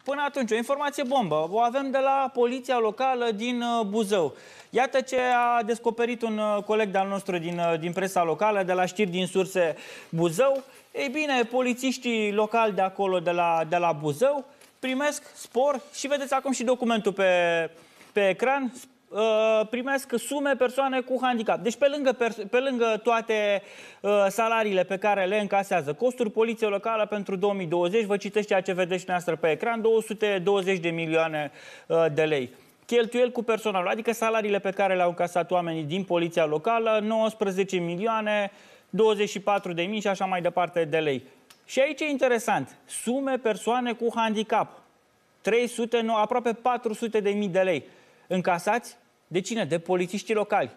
Până atunci, o informație bombă. O avem de la poliția locală din Buzău. Iată ce a descoperit un coleg de-al nostru din presa locală, de la Știri din Surse Buzău. Ei bine, polițiștii locali de acolo, de la Buzău, primesc spor și vedeți acum și documentul pe ecran, primesc sume persoane cu handicap. Deci pe lângă toate salariile pe care le încasează, costuri poliție locală pentru 2020, vă citesc ceea ce vedeți noastră pe ecran, 220 de milioane de lei. Cheltuieli cu personalul, adică salariile pe care le-au încasat oamenii din poliția locală, 19 milioane, 24 de mii și așa mai departe de lei. Și aici e interesant, sume persoane cu handicap, 300, aproape 400 de mii de lei. Încasați de cine? De polițiștii locali.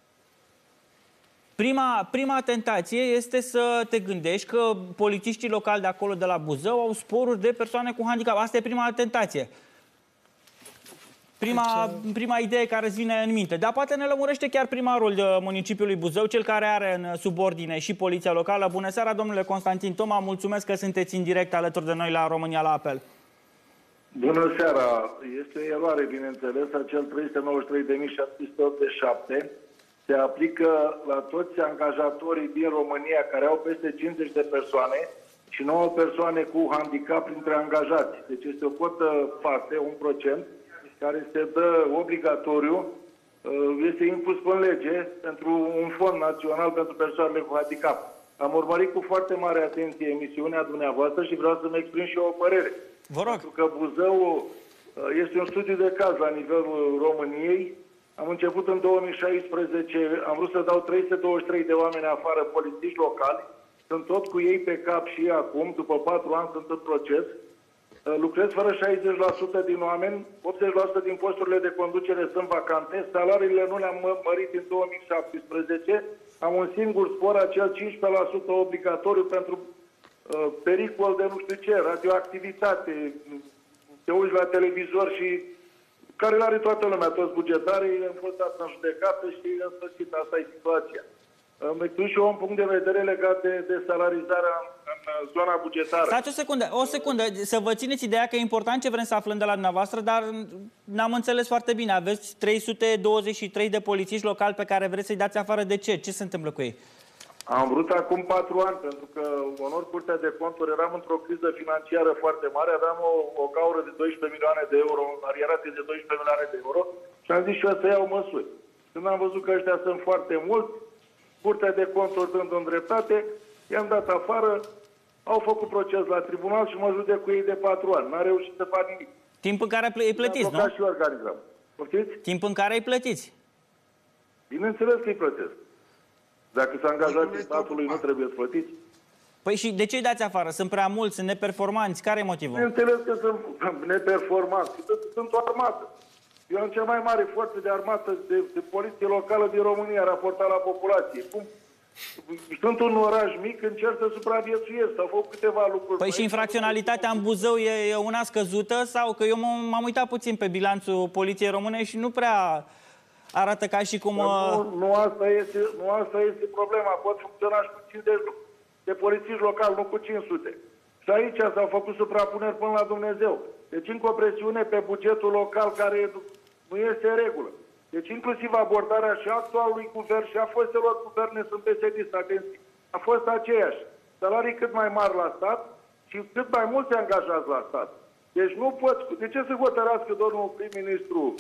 Prima tentație este să te gândești că polițiștii locali de acolo, de la Buzău, au sporuri de persoane cu handicap. Asta e prima tentație. Prima idee care îți vine în minte. Dar poate ne lămurește chiar primarul municipiului Buzău, cel care are în subordine și poliția locală. Bună seara, domnule Constantin Toma, mulțumesc că sunteți în direct alături de noi la România la Apel. Bună seara! Este o eroare, bineînțeles, acel 393.787 se aplică la toți angajatorii din România care au peste 50 de persoane și 9 persoane cu handicap printre angajați. Deci este o cotă parte, 1%, care se dă obligatoriu, este impus în lege pentru un fond național pentru persoanele cu handicap. Am urmărit cu foarte mare atenție emisiunea dumneavoastră și vreau să-mi exprim și eu o părere. Vă rog. Pentru că Buzău este un studiu de caz la nivelul României. Am început în 2016, am vrut să dau 323 de oameni afară, polițiști locali. Sunt tot cu ei pe cap și acum, după 4 ani sunt în proces. Lucrez fără 60% din oameni, 80% din posturile de conducere sunt vacante, salariile nu le-am mărit în 2017, am un singur spor, acel 15% obligatoriu pentru pericol de nu știu ce, radioactivitate, te uiți la televizor și care l-are toată lumea, toți bugetarii, am fost dat în judecată și în sfârșit asta e situația. Îmi exprim și eu un punct de vedere legat de salarizarea în zona bugetară. Stați o secundă, să vă țineți ideea că e important ce vrem să aflăm de la dumneavoastră, dar n-am înțeles foarte bine. Aveți 323 de polițiști locali pe care vreți să-i dați afară. De ce? Ce se întâmplă cu ei? Am vrut acum 4 ani, pentru că onor Curtea de Conturi eram într-o criză financiară foarte mare, aveam o gaură de 12 milioane de euro, arierate de 12 milioane de euro și am zis și eu să iau măsuri. Când am văzut că ăștia sunt foarte mulți, Curtea de Conturi dând în dreptate, i-am dat afară, au făcut proces la tribunal și mă judec cu ei de 4 ani. N-a reușit să fac nimic. Timp în care îi plătiți, nu? Și organizăm. Poftiți? Timp în care îi plătiți. Bineînțeles că îi plătesc. Dacă s-a angajat statului, nu trebuie să plătiți. Păi și de ce îi dați afară? Sunt prea mulți, sunt neperformanți? Care e motivul? Bineînțeles că sunt neperformanți. Sunt o armată. Eu am cea mai mare forță de armată de poliție locală din România, raportat la populație. Sunt un oraș mic, încerc să supraviețuiesc. Au făcut câteva lucruri. Păi și infracționalitatea în Buzău e una scăzută? Sau că eu m-am uitat puțin pe bilanțul poliției române și nu prea arată ca și cum... Nu asta este problema. Pot funcționa și cu 50 de polițiști locali, nu cu 500. Și aici s-au făcut suprapuneri până la Dumnezeu. Deci încă o presiune pe bugetul local care nu este în regulă. Deci inclusiv abordarea și actualului guvern și a fostelor guverne sunt PSD, atenție. A fost aceeași. Salarii cât mai mari la stat și cât mai mulți angajați la stat. Deci nu poți... De ce să hotărască domnul prim-ministru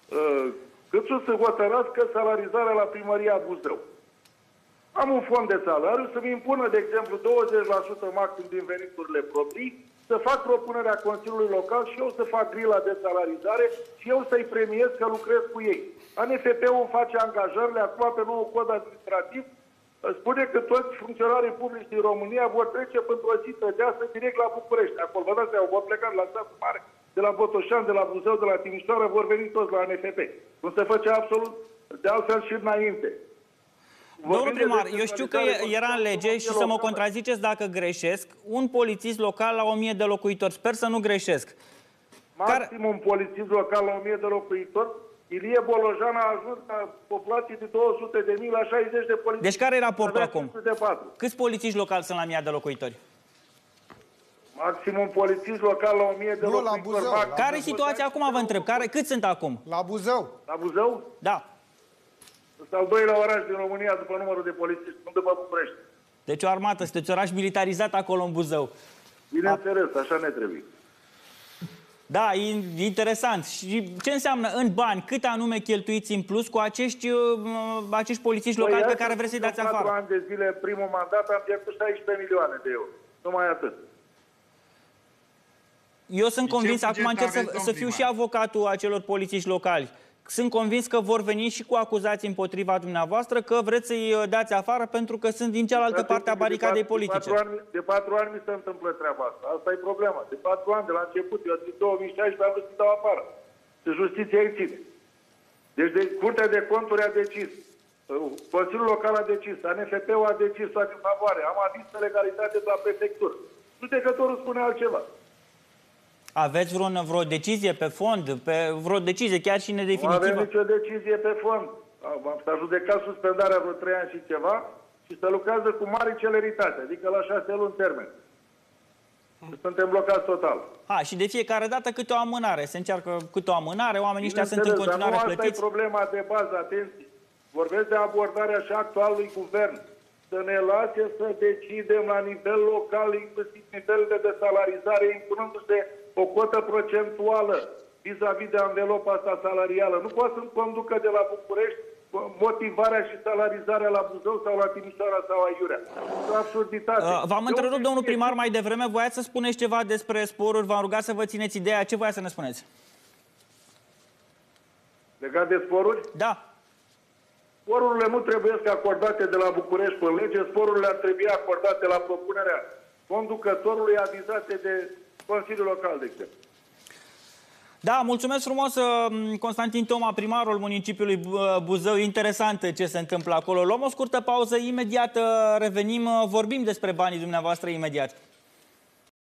Câțu să hotărască salarizarea la primăria Buzău? Am un fond de salariu, să-mi impună, de exemplu, 20% maxim din veniturile proprii, să fac propunerea Consiliului Local și eu să fac grila de salarizare și eu să-i premiez că lucrez cu ei. ANFP-ul face angajările, acum pe nou cod administrativ, spune că toți funcționarii publici din România vor trece pentru o zi tădeasă direct la București. Acolo, vă dați seama, vor pleca la statul mare, de la Botoșani, de la Buzău, de la Timișoara, vor veni toți la ANFP. Nu se făcea absolut de altfel și înainte. Domnul primar, eu știu că era în lege și să mă contraziceți dacă greșesc, un polițist local la 1000 de locuitori. Sper să nu greșesc. Maxim un polițist local la 1000 de locuitori. Ilie Bolojan a ajuns la populație de 200.000 la 60 de polițiști. Deci care e raportul acum? Câți polițiști locali sunt la 1000 de locuitori? Maxim un polițist local la 1000 de locuri. la Buzău. Care e situația acum, vă întreb? Cât sunt acum? La Buzău. La Buzău? Da. Sunt al doilea oraș din România după numărul de polițiști, nu după București. Deci o armată, sunteți oraș militarizat acolo în Buzău. Bineînțeles, așa ne trebuie. Da, e interesant. Și ce înseamnă în bani, cât anume cheltuiți în plus cu acești polițiști locali pe care vreți să-i dați afară? 4 ani de zile, primul mandat, am pierdut 16 milioane de euro. Numai atât. Eu sunt convins, acum încerc să fiu și avocatul acelor polițiști locali. Sunt convins că vor veni și cu acuzații împotriva dumneavoastră că vreți să-i dați afară pentru că sunt din cealaltă parte a baricadei politice. De 4 ani mi se întâmplă treaba asta. Asta e problema. De 4 ani, de la început, eu din 2016 am vrut să dau afară. Și justiția îi ține. Deci Curtea de Conturi a decis. Consiliul Local a decis. ANFP-ul a decis toate în favoare. Am admis pe legalitate de la prefectură. Judecătorul spune altceva. Aveți vreo decizie pe fond, vreo decizie chiar și nedefinitivă? Nu avem nicio decizie pe fond. S-a judecat suspendarea vreo 3 ani și ceva și se lucrează cu mare celeritate, adică la 6 luni termen. Suntem blocați total. Și de fiecare dată câte o amânare. Se încearcă câte o amânare, oamenii ăștia sunt în continuare plătiți. Dar nu asta e problema de bază, atenție. Vorbesc de abordarea și actualului guvern. Să ne lase să decidem la nivel local, inclusiv nivelul de salarizare, impunându-se o cotă procentuală vis-a-vis de anvelopa asta salarială. Nu poate să-mi conducă de la București motivarea și salarizarea la Buzău sau la Timișoara sau Aiurea. E o absurditate. V-am întrerupt, domnul primar, mai devreme. Voiați să spuneți ceva despre sporuri. V-am rugat să vă țineți ideea. Ce voiați să ne spuneți? Legat de sporuri? Da. Sporurile nu trebuie să acordate de la București pe lege. Sporurile ar trebui acordate la propunerea conducătorului avizate de Consiliul Local, de exemplu. Da, mulțumesc frumos, Constantin Toma, primarul municipiului Buzău. Interesant ce se întâmplă acolo. Luăm o scurtă pauză, imediat revenim, vorbim despre banii dumneavoastră imediat.